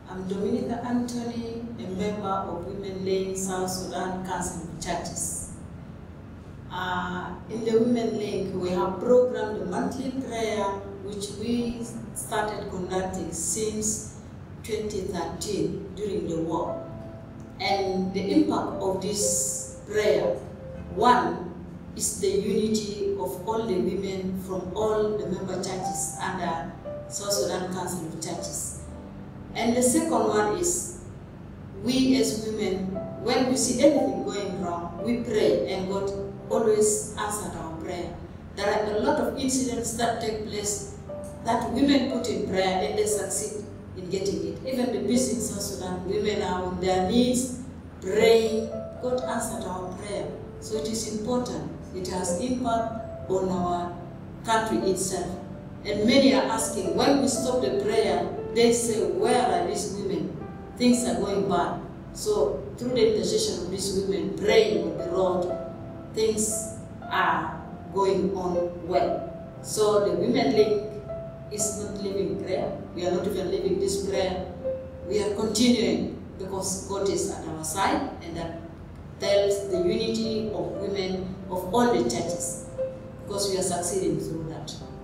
I'm Dominica Anthony, a member of Women Link South Sudan Council of Churches. In the Women Link, we have programmed the monthly prayer, which we started conducting since 2013 during the war. And the impact of this prayer, one, is the unity of all the women from all the member churches under South Sudan Council of Churches. And the second one is, we as women, when we see anything going wrong, we pray, and God always answered our prayer. There are a lot of incidents that take place that women put in prayer and they succeed in getting it. Even the peace in South Sudan, women are on their knees praying. God answered our prayer. So it is important. It has impact on our country itself. And many are asking, when we stop the prayer, they say, where are these women? Things are going bad. So through the intercession of these women praying on the road, things are going on well. So the Women Link is not leaving prayer. We are not even leaving this prayer. We are continuing because God is at our side, and that tells the unity of women of all the churches, because we are succeeding through that.